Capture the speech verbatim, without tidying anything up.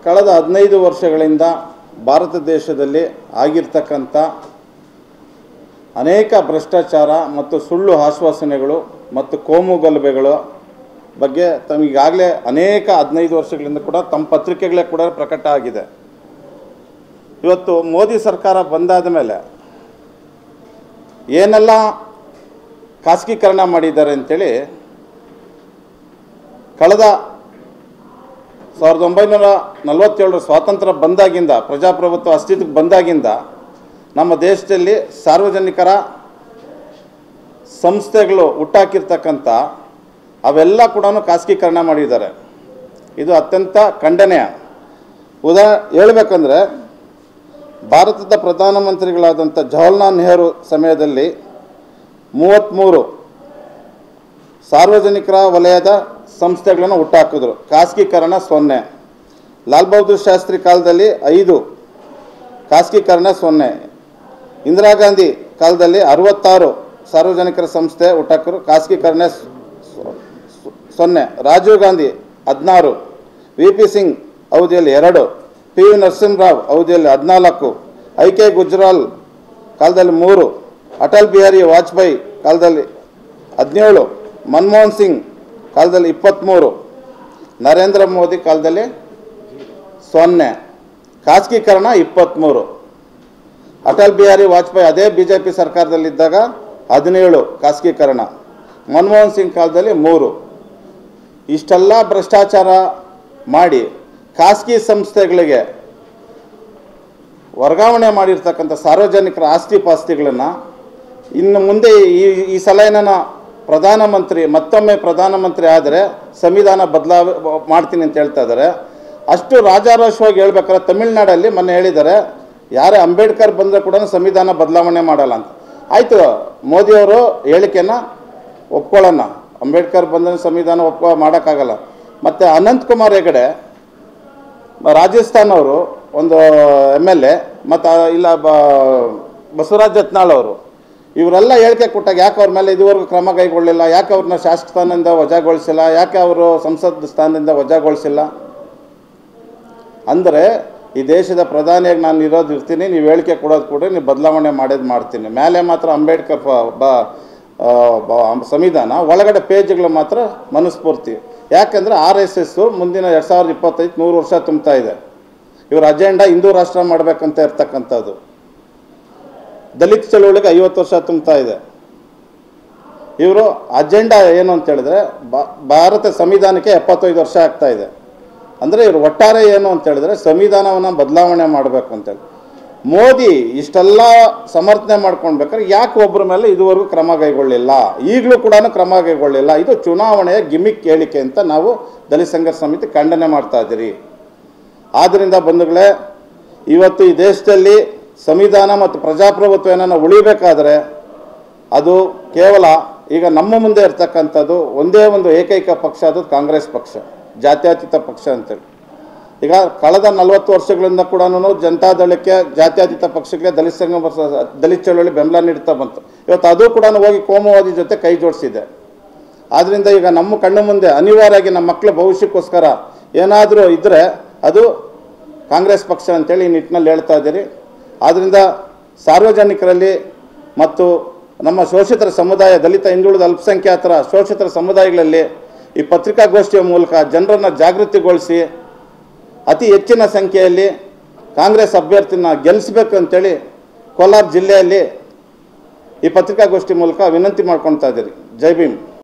ಕಳೆದ ಹದಿನೈದು ವರ್ಷಗಳಿಂದ ಭಾರತ ದೇಶದಲ್ಲಿ ಆಗಿರ್ತಕ್ಕಂಥ ಅನೇಕ ಭ್ರಷ್ಟಾಚಾರ ಮತ್ತು ಸುಳ್ಳು ಆಶ್ವಾಸನೆಗಳು ಮತ್ತು ಕೋಮು ಗಲಭೆಗಳ ಬಗ್ಗೆ ತಮಗಾಗಲೇ ಅನೇಕ ಹದಿನೈದು ವರ್ಷಗಳಿಂದ ಕೂಡ ತಮ್ಮ ಪತ್ರಿಕೆಗಳೇ ಕೂಡ ಪ್ರಕಟ ಆಗಿದೆ. ಇವತ್ತು ಮೋದಿ ಸರ್ಕಾರ ಬಂದಾದ ಮೇಲೆ ಏನೆಲ್ಲ ಖಾಸಗೀಕರಣ ಮಾಡಿದ್ದಾರೆ ಅಂತೇಳಿ ಕಳೆದ ಸಾವಿರದ ಒಂಬೈನೂರ ನಲವತ್ತೇಳರ ಸ್ವಾತಂತ್ರ್ಯ ಬಂದಾಗಿಂದ ಪ್ರಜಾಪ್ರಭುತ್ವ ಅಸ್ತಿತ್ವಕ್ಕೆ ಬಂದಾಗಿಂದ ನಮ್ಮ ದೇಶದಲ್ಲಿ ಸಾರ್ವಜನಿಕರ ಸಂಸ್ಥೆಗಳು ಹುಟ್ಟಾಕಿರ್ತಕ್ಕಂಥ ಅವೆಲ್ಲ ಕೂಡ ಖಾಸಗೀಕರಣ ಮಾಡಿದ್ದಾರೆ. ಇದು ಅತ್ಯಂತ ಖಂಡನೀಯ. ಉದಾ ಹೇಳಬೇಕಂದ್ರೆ ಭಾರತದ ಪ್ರಧಾನಮಂತ್ರಿಗಳಾದಂಥ ಜವಾಹರ್ಲಾಲ್ ನೆಹರು ಸಮಯದಲ್ಲಿ ಮೂವತ್ತ್ಮೂರು ಸಾರ್ವಜನಿಕರ ವಲಯದ ಸಂಸ್ಥೆಗಳನ್ನು ಹುಟ್ಟಾಕಿದ್ರು, ಖಾಸಗೀಕರಣ ಸೊನ್ನೆ. ಲಾಲ್ ಬಹದ್ದೂರ್ ಶಾಸ್ತ್ರಿ ಕಾಲದಲ್ಲಿ ಐದು, ಖಾಸಗೀಕರಣ ಸೊನ್ನೆ. ಇಂದಿರಾ ಗಾಂಧಿ ಕಾಲದಲ್ಲಿ ಅರವತ್ತಾರು ಸಾರ್ವಜನಿಕರ ಸಂಸ್ಥೆ ಹುಟ್ಟಾಕಿದ್ರು, ಖಾಸಗೀಕರಣ ಸೊನ್ನೆ. ರಾಜೀವ್ ಗಾಂಧಿ ಹದಿನಾರು, ವಿ ಪಿ ಸಿಂಗ್ ಅವಧಿಯಲ್ಲಿ ಎರಡು, ಪಿ ವಿ ನರಸಿಂಹರಾವ್ ಅವಧಿಯಲ್ಲಿ ಹದಿನಾಲ್ಕು, ಐ ಕೆ ಗುಜ್ರಾಲ್ ಕಾಲದಲ್ಲಿ ಮೂರು, ಅಟಲ್ ಬಿಹಾರಿ ವಾಜಪೇಯಿ ಕಾಲದಲ್ಲಿ ಹದಿನೇಳು, ಮನಮೋಹನ್ ಸಿಂಗ್ ಕಾಲದಲ್ಲಿ ಇಪ್ಪತ್ತ್ಮೂರು, ನರೇಂದ್ರ ಮೋದಿ ಕಾಲದಲ್ಲಿ ಸೊನ್ನೆ. ಖಾಸಗೀಕರಣ ಇಪ್ಪತ್ತ್ಮೂರು. ಅಟಲ್ ಬಿಹಾರಿ ವಾಜಪೇಯಿ ಅದೇ ಬಿ ಜೆ ಪಿ ಸರ್ಕಾರದಲ್ಲಿದ್ದಾಗ ಹದಿನೇಳು ಖಾಸಗೀಕರಣ, ಮನಮೋಹನ್ ಸಿಂಗ್ ಕಾಲದಲ್ಲಿ ಮೂರು. ಇಷ್ಟೆಲ್ಲ ಭ್ರಷ್ಟಾಚಾರ ಮಾಡಿ ಖಾಸಗಿ ಸಂಸ್ಥೆಗಳಿಗೆ ವರ್ಗಾವಣೆ ಮಾಡಿರ್ತಕ್ಕಂಥ ಸಾರ್ವಜನಿಕರ ಆಸ್ತಿ ಪಾಸ್ತಿಗಳನ್ನು ಇನ್ನು ಮುಂದೆ ಈ ಈ ಸಲ ಏನನ ಪ್ರಧಾನಮಂತ್ರಿ ಮತ್ತೊಮ್ಮೆ ಪ್ರಧಾನಮಂತ್ರಿ ಆದರೆ ಸಂವಿಧಾನ ಬದಲಾವ ಮಾಡ್ತೀನಿ ಅಂತ ಹೇಳ್ತಾ ಇದ್ದಾರೆ. ಅಷ್ಟು ರಾಜಾರೋಷವಾಗಿ ಹೇಳ್ಬೇಕಾದ್ರೆ ತಮಿಳ್ನಾಡಲ್ಲಿ ಮೊನ್ನೆ ಹೇಳಿದ್ದಾರೆ, ಯಾರೇ ಅಂಬೇಡ್ಕರ್ ಬಂದರೆ ಕೂಡ ಸಂವಿಧಾನ ಬದಲಾವಣೆ ಮಾಡಲ್ಲ ಅಂತ. ಆಯಿತು, ಮೋದಿಯವರು ಹೇಳಿಕೆನ ಒಪ್ಕೊಳ್ಳೋಣ, ಅಂಬೇಡ್ಕರ್ ಬಂದರೆ ಸಂವಿಧಾನ ಒಪ್ಕೊ ಮಾಡೋಕ್ಕಾಗಲ್ಲ. ಮತ್ತು ಅನಂತಕುಮಾರ್ ಹೆಗಡೆ ರಾಜಸ್ಥಾನವರು ಒಂದು ಎಮ್ ಎಲ್ ಎ, ಮತ್ತು ಇಲ್ಲ ಬ ಬಸವರಾಜ್ ಜತ್ನಾಳ್ ಅವರು, ಇವರೆಲ್ಲ ಹೇಳಿಕೆ ಕೊಟ್ಟಾಗ ಯಾಕೆ ಅವ್ರ ಮೇಲೆ ಇದುವರೆಗೂ ಕ್ರಮ ಕೈಗೊಳ್ಳಿಲ್ಲ, ಯಾಕೆ ಅವ್ರನ್ನ ಶಾಸಕ ಸ್ಥಾನದಿಂದ ವಜಾಗೊಳಿಸಿಲ್ಲ, ಯಾಕೆ ಅವರು ಸಂಸತ್ ಸ್ಥಾನದಿಂದ ವಜಾಗೊಳಿಸಿಲ್ಲ? ಅಂದರೆ ಈ ದೇಶದ ಪ್ರಧಾನಿಯಾಗಿ ನಾನು ಇರೋದು ಇರ್ತೀನಿ, ನೀವು ಹೇಳಿಕೆ ಕೊಡೋದು ಕೂಡ ನೀವು ಬದಲಾವಣೆ ಮಾಡೋದು ಮಾಡ್ತೀನಿ. ಮೇಲೆ ಮಾತ್ರ ಅಂಬೇಡ್ಕರ್ ಬ ಸಂವಿಧಾನ, ಒಳಗಡೆ ಪೇಜ್ಗಳು ಮಾತ್ರ ಮನುಸ್ಫೂರ್ತಿ. ಯಾಕೆಂದರೆ ಆರ್ ಎಸ್ ಎಸ್ಸು ಮುಂದಿನ ಎರಡು ಸಾವಿರದ ಇಪ್ಪತ್ತೈದು ನೂರು ವರ್ಷ ತುಂಬ್ತಾ ಇದೆ. ಇವ್ರ ಅಜೆಂಡಾ ಹಿಂದೂ ರಾಷ್ಟ್ರ ಮಾಡಬೇಕಂತ ಇರ್ತಕ್ಕಂಥದ್ದು. ದಲಿತ ಚಳುವಳಿಗೆ ಐವತ್ತು ವರ್ಷ ತುಂಬ್ತಾ ಇದೆ. ಇವರು ಅಜೆಂಡಾ ಏನು ಅಂತ ಹೇಳಿದ್ರೆ ಭಾರತ ಸಂವಿಧಾನಕ್ಕೆ ಎಪ್ಪತ್ತೈದು ವರ್ಷ ಆಗ್ತಾ ಇದೆ. ಅಂದರೆ ಇವರು ಒಟ್ಟಾರೆ ಏನು ಅಂತ ಹೇಳಿದ್ರೆ ಸಂವಿಧಾನವನ್ನು ಬದಲಾವಣೆ ಮಾಡಬೇಕು ಅಂತೇಳಿ. ಮೋದಿ ಇಷ್ಟೆಲ್ಲ ಸಮರ್ಥನೆ ಮಾಡ್ಕೊಳ್ಬೇಕಾದ್ರೆ ಯಾಕೆ ಒಬ್ಬರ ಮೇಲೆ ಇದುವರೆಗೂ ಕ್ರಮ ಕೈಗೊಳ್ಳಿಲ್ಲ, ಈಗಲೂ ಕೂಡ ಕ್ರಮ ಕೈಗೊಳ್ಳಿಲ್ಲ? ಇದು ಚುನಾವಣೆಯ ಗಿಮಿಕ್ ಹೇಳಿಕೆ ಅಂತ ನಾವು ದಲಿತ ಸಂಘರ್ಷ ಸಮಿತಿ ಖಂಡನೆ ಮಾಡ್ತಾ ಇದ್ದೀರಿ. ಆದ್ದರಿಂದ ಬಂಧುಗಳೇ, ಇವತ್ತು ಈ ದೇಶದಲ್ಲಿ ಸಂವಿಧಾನ ಮತ್ತು ಪ್ರಜಾಪ್ರಭುತ್ವ ಏನನ್ನ ಉಳಿಬೇಕಾದ್ರೆ ಅದು ಕೇವಲ ಈಗ ನಮ್ಮ ಮುಂದೆ ಇರ್ತಕ್ಕಂಥದ್ದು ಒಂದೇ ಒಂದು ಏಕೈಕ ಪಕ್ಷ, ಅದು ಕಾಂಗ್ರೆಸ್ ಪಕ್ಷ, ಜಾತ್ಯತೀತ ಪಕ್ಷ ಅಂತೇಳಿ. ಈಗ ಕಳೆದ ನಲವತ್ತು ವರ್ಷಗಳಿಂದ ಕೂಡ ಜನತಾದಳಕ್ಕೆ, ಜಾತ್ಯತೀತ ಪಕ್ಷಕ್ಕೆ ದಲಿತ ಸಂಘ ದಲಿತ ಚಳವಳಿ ಬೆಂಬಲ ನೀಡ್ತಾ ಬಂತು. ಇವತ್ತು ಅದು ಕೂಡ ಹೋಗಿ ಕೋಮುವಾದಿ ಜೊತೆ ಕೈ ಜೋಡಿಸಿದೆ. ಆದ್ದರಿಂದ ಈಗ ನಮ್ಮ ಕಣ್ಣು ಮುಂದೆ ಅನಿವಾರ್ಯವಾಗಿ ನಮ್ಮ ಮಕ್ಕಳ ಭವಿಷ್ಯಕ್ಕೋಸ್ಕರ ಏನಾದರೂ ಇದ್ದರೆ ಅದು ಕಾಂಗ್ರೆಸ್ ಪಕ್ಷ ಅಂತೇಳಿ ಈ ನಿಟ್ಟಿನಲ್ಲಿ ಹೇಳ್ತಾ ಇದ್ದೀರಿ. ಆದ್ದರಿಂದ ಸಾರ್ವಜನಿಕರಲ್ಲಿ ಮತ್ತು ನಮ್ಮ ಶೋಷಿತರ ಸಮುದಾಯ, ದಲಿತ, ಹಿಂದುಳಿದ, ಅಲ್ಪಸಂಖ್ಯಾತರ ಶೋಷಿತರ ಸಮುದಾಯಗಳಲ್ಲಿ ಈ ಪತ್ರಿಕಾಗೋಷ್ಠಿಯ ಮೂಲಕ ಜನರನ್ನು ಜಾಗೃತಿಗೊಳಿಸಿ ಅತಿ ಹೆಚ್ಚಿನ ಸಂಖ್ಯೆಯಲ್ಲಿ ಕಾಂಗ್ರೆಸ್ ಅಭ್ಯರ್ಥಿನ ಗೆಲ್ಲಿಸಬೇಕು ಅಂತೇಳಿ ಕೋಲಾರ ಜಿಲ್ಲೆಯಲ್ಲಿ ಈ ಪತ್ರಿಕಾಗೋಷ್ಠಿ ಮೂಲಕ ವಿನಂತಿ ಮಾಡ್ಕೊಳ್ತಾ ಇದ್ದೀರಿ. ಜೈ ಭೀಮ್.